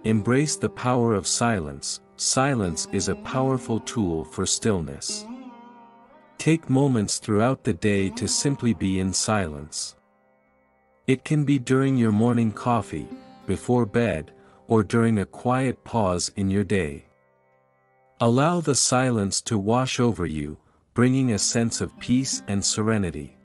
Embrace the power of silence. Silence is a powerful tool for stillness. Take moments throughout the day to simply be in silence. It can be during your morning coffee, before bed, or during a quiet pause in your day. Allow the silence to wash over you, bringing a sense of peace and serenity.